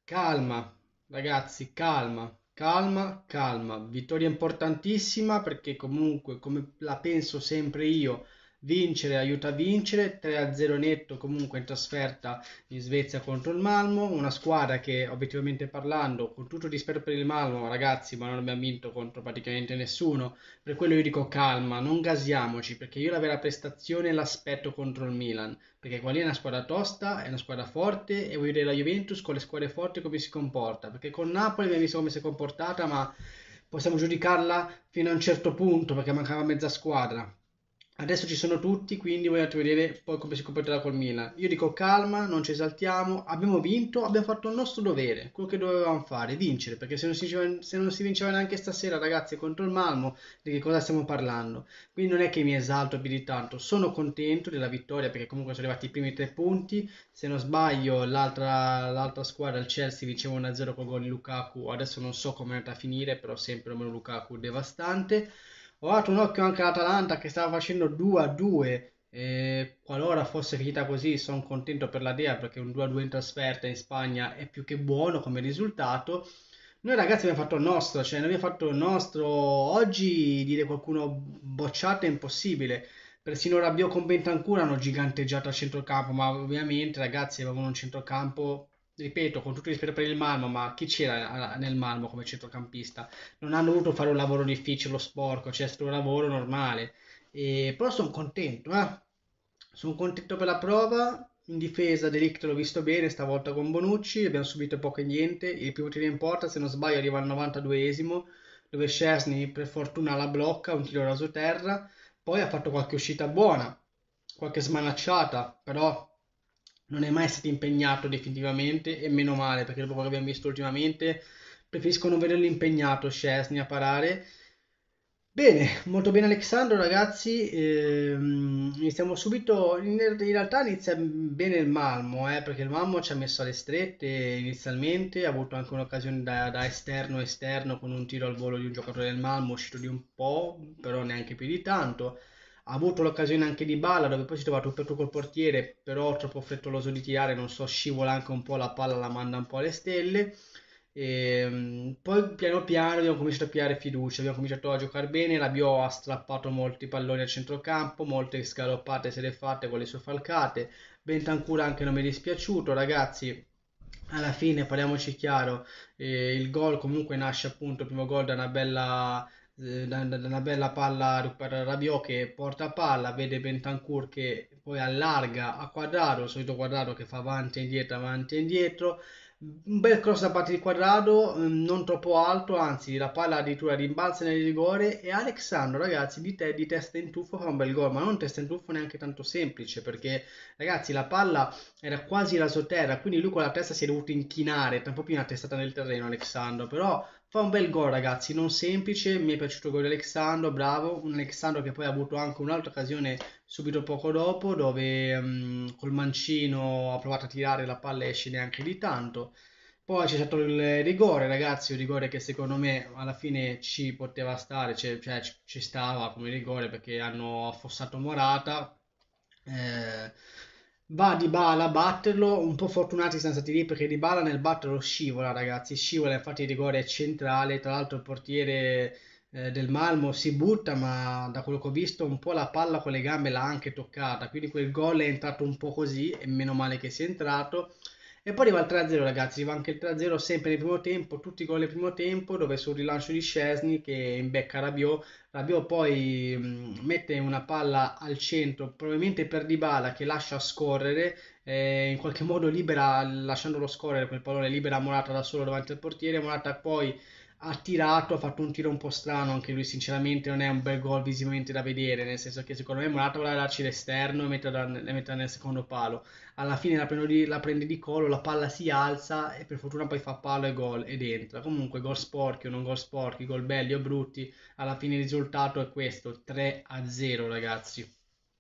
Calma, ragazzi, calma, calma, calma. Vittoria importantissima perché comunque, come la penso sempre io, vincere aiuta a vincere. 3-0 netto comunque in trasferta in Svezia contro il Malmo. Una squadra che, obiettivamente parlando, con tutto il rispetto per il Malmo, ragazzi, ma non abbiamo vinto contro praticamente nessuno. Per quello io dico calma, non gasiamoci, perché io la vera prestazione l'aspetto contro il Milan. Perché qual è una squadra tosta, è una squadra forte e voglio vedere la Juventus con le squadre forti come si comporta. Perché con Napoli abbiamo visto come si è comportata, ma possiamo giudicarla fino a un certo punto perché mancava mezza squadra. Adesso ci sono tutti, quindi voglio vedere poi come si comporterà col Milan. Io dico calma, non ci esaltiamo, abbiamo vinto, abbiamo fatto il nostro dovere, quello che dovevamo fare, vincere, perché se non si vinceva neanche stasera, ragazzi, contro il Malmo, di che cosa stiamo parlando? Quindi non è che mi esalto più di tanto, sono contento della vittoria perché comunque sono arrivati i primi 3 punti. Se non sbaglio, l'altra squadra, il Chelsea, vinceva 1-0 con gol di Lukaku. Adesso non so come è andata a finire, però sempre un Lukaku devastante. Ho dato un occhio anche all'Atalanta che stava facendo 2-2. E qualora fosse finita così, sono contento per la Dea perché un 2-2 in trasferta in Spagna è più che buono come risultato. Noi ragazzi abbiamo fatto il nostro, cioè noi abbiamo fatto il nostro. Oggi dire qualcuno bocciato è impossibile. Persino Rabiot con Bentancur hanno giganteggiato al centrocampo, ma ovviamente ragazzi avevano un centrocampo, ripeto, con tutto il rispetto per il Malmo, ma chi c'era nel Malmo come centrocampista? Non hanno dovuto fare un lavoro difficile, lo sporco, cioè è stato un lavoro normale. Però sono contento, eh. Sono contento per la prova. In difesa De Ligt l'ho visto bene, stavolta con Bonucci, abbiamo subito poco e niente. Il primo tiro in porta, se non sbaglio, arriva al 92esimo, dove Szczesny per fortuna la blocca, un tiro raso terra. Poi ha fatto qualche uscita buona, qualche smanacciata, però non è mai stato impegnato definitivamente e meno male, perché dopo quello che abbiamo visto ultimamente preferisco non vederlo impegnato Szczesny a parare. Bene, molto bene Alessandro, ragazzi. Iniziamo subito. In realtà inizia bene il Malmo, perché il Malmo ci ha messo alle strette inizialmente. Ha avuto anche un'occasione da esterno con un tiro al volo di un giocatore del Malmo, uscito di un po', però neanche più di tanto. Ha avuto l'occasione anche di Balla, dove poi si è trovato tutto col portiere, però troppo frettoloso di tirare, non so, scivola anche un po' la palla, la manda un po' alle stelle. Poi piano piano abbiamo cominciato a pigliare fiducia, abbiamo cominciato a giocare bene, Rabiot ha strappato molti palloni al centrocampo, molte scaloppate se le fatte con le sue falcate, Bentancur anche non mi è dispiaciuto, ragazzi, alla fine parliamoci chiaro, il gol comunque nasce appunto, il primo gol da una bella palla per Rabiot che porta palla, vede Bentancur che poi allarga a Quadrado, il solito Quadrado che fa avanti e indietro. Un bel cross da parte di Quadrado, non troppo alto, anzi la palla addirittura rimbalza nel rigore e Alexandro, ragazzi, di testa in tuffo fa un bel gol, ma non testa in tuffo neanche tanto semplice, perché ragazzi la palla era quasi rasoterra, quindi lui con la testa si è dovuto inchinare, un po' più una testata nel terreno Alexandro, però fa un bel gol ragazzi, non semplice, mi è piaciuto il gol di Alexandro, bravo, un Alexandro che poi ha avuto anche un'altra occasione subito poco dopo, dove col mancino ha provato a tirare la palla e esce neanche di tanto. Poi c'è stato il rigore, ragazzi, un rigore che secondo me alla fine ci poteva stare, cioè, ci stava come rigore perché hanno affossato Morata. Eh, Va Dybala a batterlo, un po' fortunati siamo stati lì perché Dybala nel batterlo scivola, ragazzi, scivola, infatti il rigore è centrale, tra l'altro il portiere del Malmo si butta, ma da quello che ho visto un po' la palla con le gambe l'ha anche toccata, quindi quel gol è entrato un po' così e meno male che sia entrato. E poi arriva il 3-0 ragazzi, arriva anche il 3-0 sempre nel primo tempo, tutti i gol nel primo tempo, dove sul rilancio di Szczesny che imbecca Rabiot, Rabiot poi mette una palla al centro, probabilmente per Dybala che lascia scorrere, in qualche modo libera, lasciandolo scorrere quel pallone, libera Morata da solo davanti al portiere, Morata poi ha tirato, ha fatto un tiro un po' strano, anche lui sinceramente non è un bel gol visivamente da vedere, nel senso che secondo me Morata voleva darci l'esterno e metterla nel secondo palo. Alla fine la prende di collo, la palla si alza e per fortuna poi fa palo e gol ed entra. Comunque gol sporchi o non gol sporchi, gol belli o brutti, alla fine il risultato è questo, 3-0 ragazzi.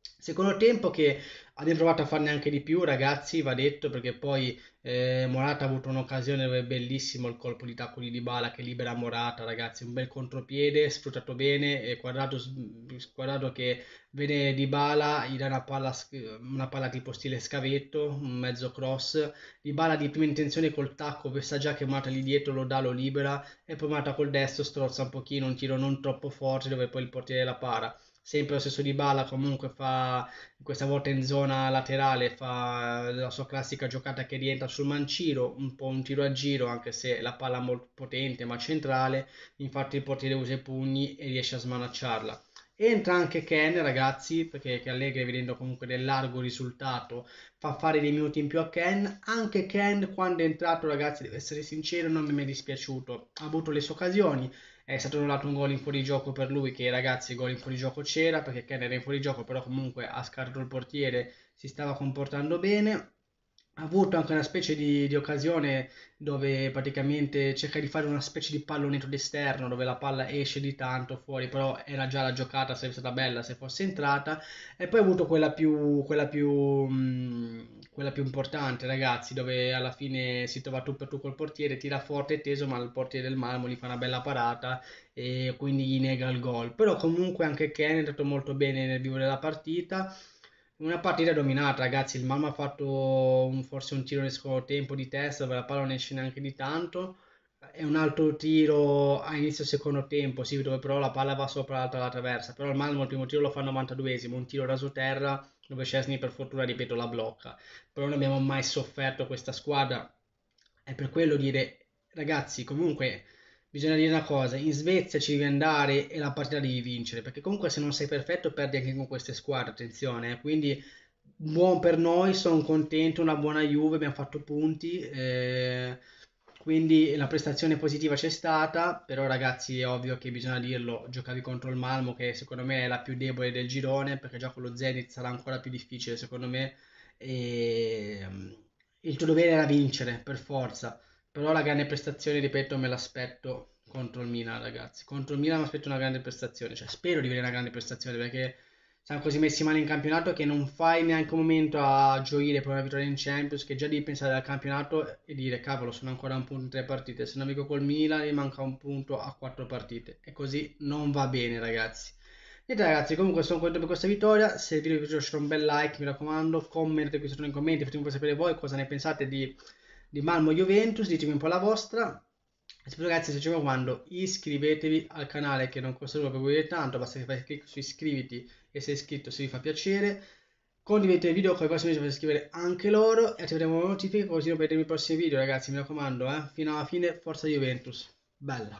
Secondo tempo che abbiamo provato a farne anche di più, ragazzi, va detto, perché poi Morata ha avuto un'occasione dove è bellissimo il colpo di tacco di Dybala che libera Morata, ragazzi, un bel contropiede, sfruttato bene, e Quadrado che vede Dybala, gli dà una palla tipo stile scavetto, un mezzo cross, Dybala di prima intenzione col tacco, sa già che Morata lì dietro lo dà, lo libera, e poi Morata col destro strozza un pochino, un tiro non troppo forte dove poi il portiere la para. Sempre lo stesso Dybala comunque fa, questa volta in zona laterale, fa la sua classica giocata che rientra sul mancino, un po' un tiro a giro, anche se la palla è molto potente ma centrale, infatti il portiere usa i pugni e riesce a smanacciarla. Entra anche Ken, ragazzi, perché che Allegri, vedendo comunque del largo risultato, fa fare dei minuti in più a Ken. Anche Ken, quando è entrato, ragazzi, devo essere sincero, non mi è dispiaciuto. Ha avuto le sue occasioni, è stato annullato un gol in fuorigioco per lui, che ragazzi il gol in fuorigioco c'era, perché Ken era in fuorigioco, però comunque ha scartato il portiere, si stava comportando bene. Ha avuto anche una specie di occasione dove praticamente cerca di fare una specie di pallonetto d'esterno, dove la palla esce di tanto fuori, però era già la giocata, sarebbe stata bella se fosse entrata. E poi ha avuto quella più importante, ragazzi, dove alla fine si trova tu per tu col portiere, tira forte e teso, ma il portiere del Malmo gli fa una bella parata e quindi gli nega il gol. Però comunque anche Ken è andato molto bene nel vivere la partita. Una partita dominata, ragazzi. Il Malmo ha fatto forse un tiro nel secondo tempo di testa dove la palla non esce neanche di tanto. E un altro tiro a inizio secondo tempo, sì, dove però la palla va sopra la traversa. Però il Malmo il primo tiro lo fa al 92esimo, un tiro raso terra dove Szczesny per fortuna, ripeto, la blocca. Però non abbiamo mai sofferto questa squadra. È per quello dire, ragazzi, comunque bisogna dire una cosa, in Svezia ci devi andare e la partita devi vincere, perché comunque se non sei perfetto perdi anche con queste squadre, attenzione, quindi buon per noi, sono contento, una buona Juve, abbiamo fatto punti, quindi la prestazione positiva c'è stata, però ragazzi è ovvio che bisogna dirlo, giocavi contro il Malmo che secondo me è la più debole del girone, perché già con lo Zenit sarà ancora più difficile secondo me, e il tuo dovere era vincere per forza. Però la grande prestazione, ripeto, me l'aspetto contro il Milan, ragazzi. Contro il Milan mi aspetto una grande prestazione, cioè spero di vedere una grande prestazione perché siamo così messi male in campionato che non fai neanche un momento a gioire per una vittoria in Champions, che già devi pensare al campionato e dire cavolo, sono ancora a un punto in 3 partite, se navigo col Milan mi manca un punto a 4 partite e così non va bene, ragazzi. Niente ragazzi, comunque sono contento per questa vittoria, se il video vi è piaciuto lasciate un bel like, mi raccomando, commentate qui sotto nei commenti, fatemi un po' sapere voi cosa ne pensate di Malmo Juventus, ditemi un po' la vostra. E spero ragazzi, se ci raccomando, iscrivetevi al canale che non costa nulla per voi tanto, basta che fai clic su iscriviti e sei iscritto se vi fa piacere. Condividete il video con i vostri amici per iscrivere anche loro e attiveremo le notifiche così non perdete i prossimi video ragazzi, mi raccomando, fino alla fine, forza Juventus, bella!